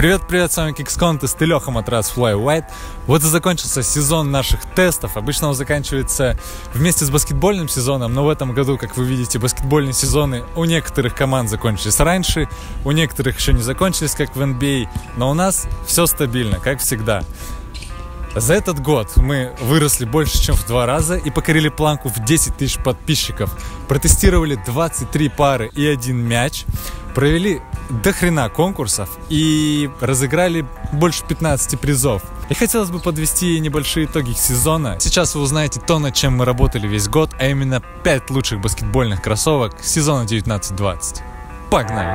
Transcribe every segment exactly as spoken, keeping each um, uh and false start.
Привет-привет, с вами Кикс-Контест и Леха Матрас Fly White. Вот и закончился сезон наших тестов. Обычно он заканчивается вместе с баскетбольным сезоном, но в этом году, как вы видите, баскетбольные сезоны у некоторых команд закончились раньше, у некоторых еще не закончились, как в эн би эй, но у нас все стабильно, как всегда. За этот год мы выросли больше, чем в два раза и покорили планку в десять тысяч подписчиков. Протестировали двадцать три пары и один мяч. Провели до хрена конкурсов и разыграли больше пятнадцати призов. И хотелось бы подвести небольшие итоги сезона. Сейчас вы узнаете то, над чем мы работали весь год, а именно пять лучших баскетбольных кроссовок сезона девятнадцать двадцать. Погнали!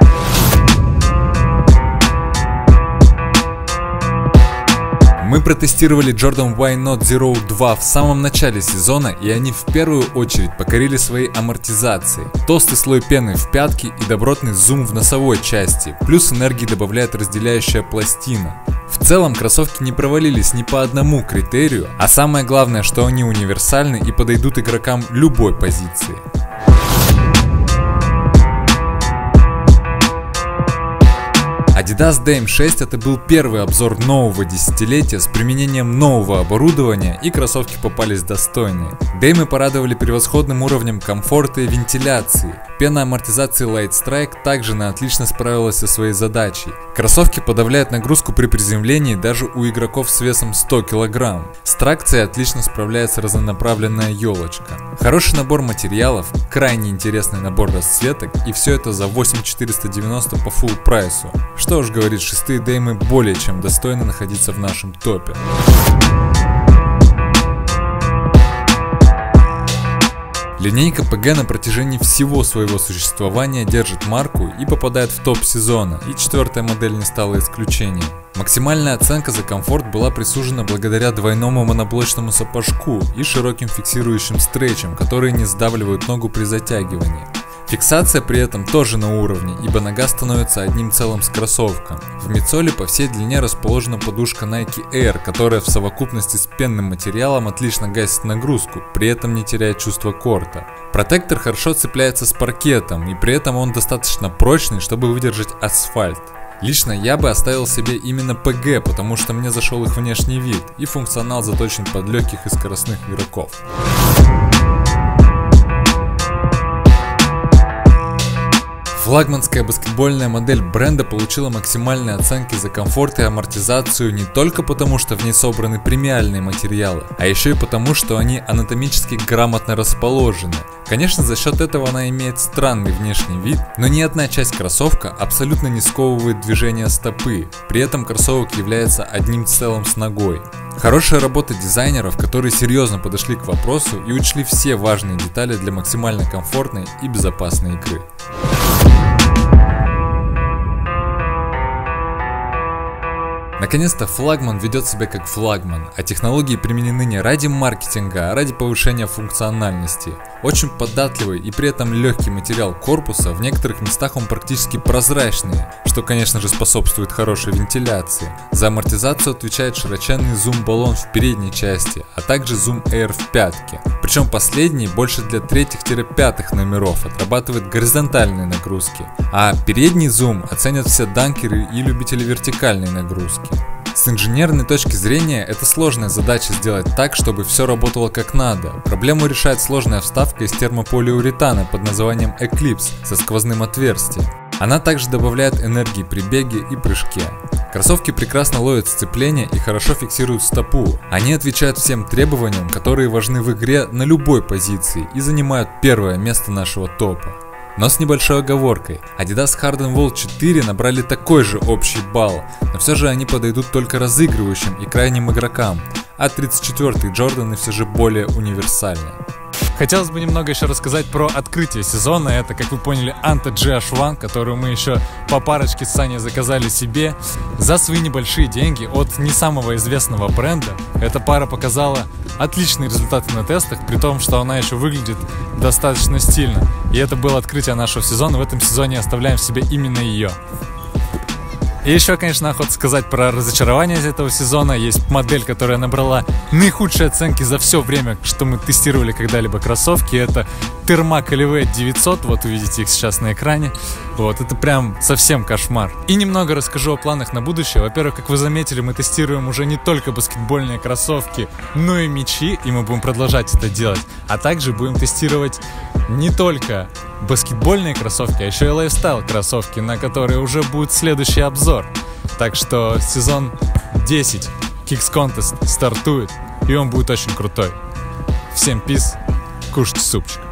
Мы протестировали Jordan Why Not Zero два в самом начале сезона, и они в первую очередь покорили своей амортизацией. Толстый слой пены в пятке и добротный зум в носовой части, плюс энергии добавляет разделяющая пластина. В целом кроссовки не провалились ни по одному критерию, а самое главное, что они универсальны и подойдут игрокам любой позиции. Adidas Dame шесть это был первый обзор нового десятилетия с применением нового оборудования, и кроссовки попались достойные. Dame порадовали превосходным уровнем комфорта и вентиляции. Пена амортизации Light Strike также на отлично справилась со своей задачей. Кроссовки подавляют нагрузку при приземлении даже у игроков с весом сто килограмм. С тракцией отлично справляется разнонаправленная елочка. Хороший набор материалов, крайне интересный набор расцветок, и все это за восемь тысяч четыреста девяносто по фулл прайсу. Что уж говорить, шестые Деймы более чем достойны находиться в нашем топе. Линейка пэ гэ на протяжении всего своего существования держит марку и попадает в топ сезона, и четвертая модель не стала исключением. Максимальная оценка за комфорт была присужена благодаря двойному моноблочному сапожку и широким фиксирующим стрейчам, которые не сдавливают ногу при затягивании. Фиксация при этом тоже на уровне, ибо нога становится одним целым с кроссовком. В мидсоле по всей длине расположена подушка Nike Air, которая в совокупности с пенным материалом отлично гасит нагрузку, при этом не теряя чувство корта. Протектор хорошо цепляется с паркетом, и при этом он достаточно прочный, чтобы выдержать асфальт. Лично я бы оставил себе именно пэ гэ, потому что мне зашел их внешний вид, и функционал заточен под легких и скоростных игроков. Флагманская баскетбольная модель бренда получила максимальные оценки за комфорт и амортизацию не только потому, что в ней собраны премиальные материалы, а еще и потому, что они анатомически грамотно расположены. Конечно, за счет этого она имеет странный внешний вид, но ни одна часть кроссовка абсолютно не сковывает движение стопы, при этом кроссовок является одним целым с ногой. Хорошая работа дизайнеров, которые серьезно подошли к вопросу и учли все важные детали для максимально комфортной и безопасной игры. Наконец-то флагман ведет себя как флагман, а технологии применены не ради маркетинга, а ради повышения функциональности. Очень податливый и при этом легкий материал корпуса, в некоторых местах он практически прозрачный, что, конечно же, способствует хорошей вентиляции. За амортизацию отвечает широченный зум-баллон в передней части, а также зум Air в пятке. Причем последний больше для третьих-пятых номеров отрабатывает горизонтальные нагрузки, а передний зум оценят все данкеры и любители вертикальной нагрузки. С инженерной точки зрения это сложная задача сделать так, чтобы все работало как надо. Проблему решает сложная вставка из термополиуретана под названием Eclipse со сквозным отверстием. Она также добавляет энергии при беге и прыжке. Кроссовки прекрасно ловят сцепление и хорошо фиксируют стопу. Они отвечают всем требованиям, которые важны в игре на любой позиции, и занимают первое место нашего топа. Но с небольшой оговоркой. Adidas Harden Wall четыре набрали такой же общий балл, но все же они подойдут только разыгрывающим и крайним игрокам, а тридцать четвёртый Джорданы все же более универсальны. Хотелось бы немного еще рассказать про открытие сезона. Это, как вы поняли, Anta джи эйч один, которую мы еще по парочке с Саней заказали себе за свои небольшие деньги от не самого известного бренда. Эта пара показала отличные результаты на тестах, при том, что она еще выглядит достаточно стильно. И это было открытие нашего сезона. В этом сезоне оставляем себе именно ее. И еще, конечно, охота сказать про разочарование из этого сезона. Есть модель, которая набрала наихудшие оценки за все время, что мы тестировали когда-либо кроссовки. Это Thermac Elevate девятьсот. Вот увидите их сейчас на экране. Вот, это прям совсем кошмар. И немного расскажу о планах на будущее. Во-первых, как вы заметили, мы тестируем уже не только баскетбольные кроссовки, но и мячи, и мы будем продолжать это делать. А также будем тестировать не только баскетбольные кроссовки, а еще и лайфстайл кроссовки, на которые уже будет следующий обзор. Так что сезон десять Kicks Contest стартует, и он будет очень крутой. Всем пиз, кушайте супчик.